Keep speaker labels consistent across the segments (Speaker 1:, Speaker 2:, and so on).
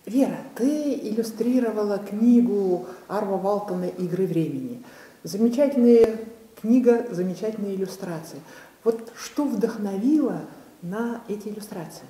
Speaker 1: Вера, ты иллюстрировала книгу Арво Валтона «Игры времени». Замечательная книга, замечательные иллюстрации. Вот что вдохновило на эти иллюстрации?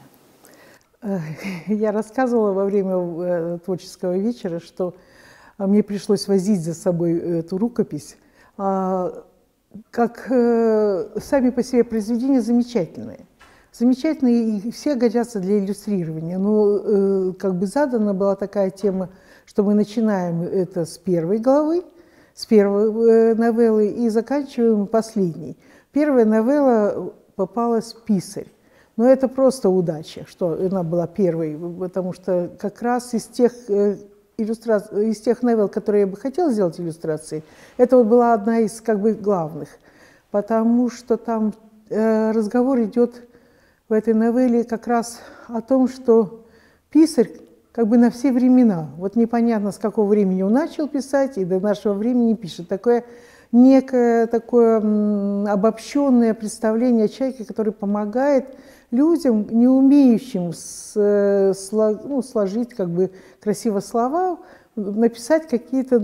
Speaker 2: Я рассказывала во время творческого вечера, что мне пришлось возить за собой эту рукопись. Как сами по себе произведения замечательные. Замечательные, и все годятся для иллюстрирования. Но как бы задана была такая тема, что мы начинаем это с первой главы, с первой новеллы и заканчиваем последней. Первая новелла попалась «Писарь». Но это просто удача, что она была первой, потому что как раз из тех новелл, которые я бы хотела сделать иллюстрации, это вот была одна из как бы главных, потому что там разговор идет в этой новелле как раз о том, что писарь как бы на все времена, вот непонятно, с какого времени он начал писать и до нашего времени пишет. Такое некое такое обобщенное представление о человеке, который помогает людям, не умеющим сложить как бы красиво слова, написать какие-то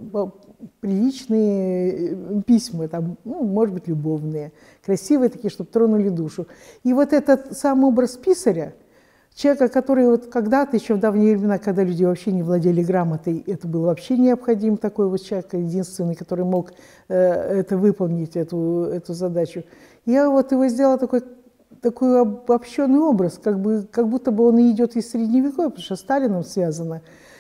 Speaker 2: приличные письма, там, может быть, любовные, красивые такие, чтобы тронули душу. И вот этот сам образ писаря, человека, который вот когда-то, еще в давние времена, когда люди вообще не владели грамотой, это был вообще необходим такой вот человек, единственный, который мог это выполнить, эту задачу. Я вот его сделала такой обобщенный образ, как будто бы он и идет из Средневековья, потому что с Сталином связано,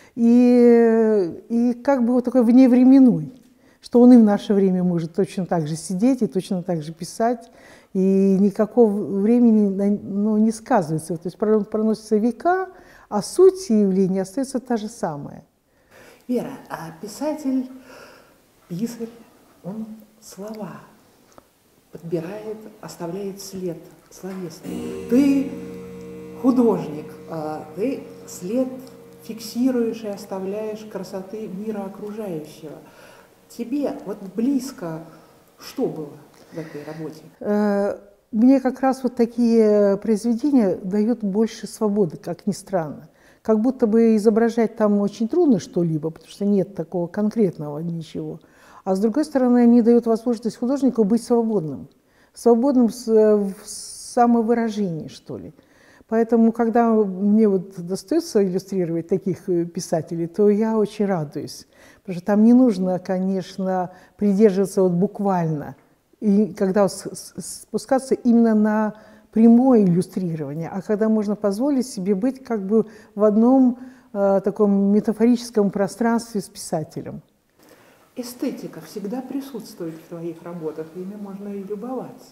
Speaker 2: и как бы вот такой вневременной, что он и в наше время может точно так же сидеть и точно так же писать, и никакого времени не сказывается. То есть проносятся века, а суть явления остается та же самая.
Speaker 1: Вера, а писатель, писарь, он слова подбирает, оставляет след словесный. Ты художник, ты след фиксируешь и оставляешь красоты мира окружающего. Тебе вот близко что было в этой работе?
Speaker 2: Мне как раз вот такие произведения дают больше свободы, как ни странно. Как будто бы изображать там очень трудно что-либо, потому что нет такого конкретного ничего. А с другой стороны, они дают возможность художнику быть свободным. Свободным в самовыражении, что ли. Поэтому, когда мне вот достается иллюстрировать таких писателей, то я очень радуюсь. Потому что там не нужно, конечно, придерживаться вот буквально. И когда спускаться именно на прямое иллюстрирование, а когда можно позволить себе быть как бы в одном таком метафорическом пространстве с писателем.
Speaker 1: Эстетика всегда присутствует в твоих работах, ими можно и любоваться.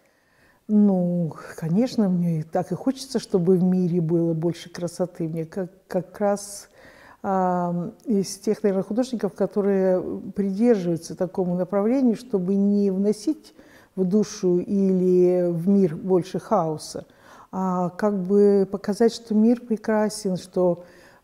Speaker 2: Ну, конечно, мне так и хочется, чтобы в мире было больше красоты. Мне как раз из тех, наверное, художников, которые придерживаются такому направлению, чтобы не вносить в душу или в мир больше хаоса, а как бы показать, что мир прекрасен, что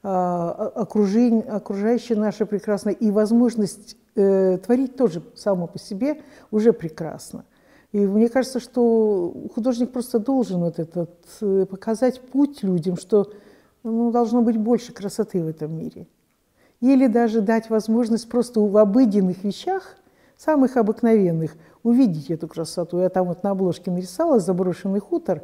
Speaker 2: окружающее наше прекрасно, и возможность творить тоже само по себе уже прекрасно. И мне кажется, что художник просто должен показать путь людям, что должно быть больше красоты в этом мире. Или даже дать возможность просто в обыденных вещах, самых обыкновенных, увидеть эту красоту. Я там вот на обложке нарисовала «Заброшенный хутор»,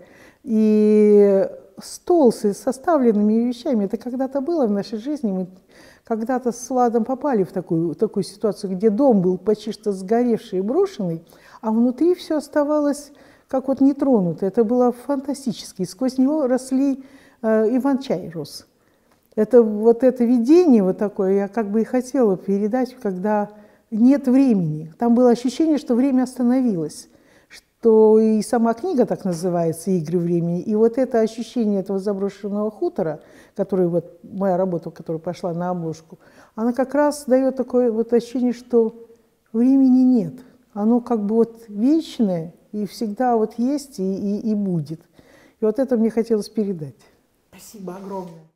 Speaker 2: и стол с составленными вещами. Это когда-то было в нашей жизни. Мы когда-то с Владом попали в такую ситуацию, где дом был почти что сгоревший и брошенный, а внутри все оставалось как вот нетронуто. Это было фантастически. Сквозь него росли, иван-чай рос. Это видение вот такое я как бы и хотела передать, когда нет времени. Там было ощущение, что время остановилось. Что и сама книга так называется «Игры времени», и вот это ощущение этого заброшенного хутора, который вот моя работа, которая пошла на обложку, она как раз дает такое вот ощущение, что времени нет. Оно как бы вот вечное и всегда вот есть и будет. И вот это мне хотелось передать.
Speaker 1: Спасибо огромное.